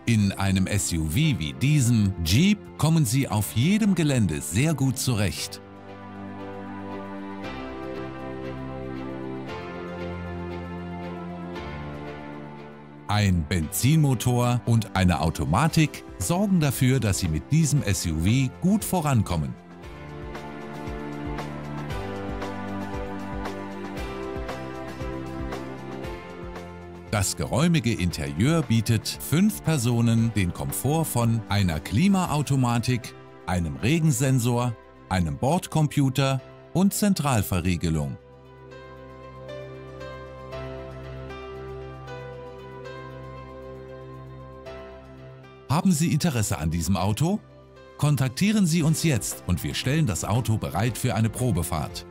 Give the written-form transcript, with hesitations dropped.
In einem SUV wie diesem Jeep kommen Sie auf jedem Gelände sehr gut zurecht. Ein Benzinmotor und eine Automatik sorgen dafür, dass Sie mit diesem SUV gut vorankommen. Das geräumige Interieur bietet 5 Personen den Komfort von einer Klimaautomatik, einem Regensensor, einem Bordcomputer und Zentralverriegelung. Haben Sie Interesse an diesem Auto? Kontaktieren Sie uns jetzt und wir stellen das Auto bereit für eine Probefahrt.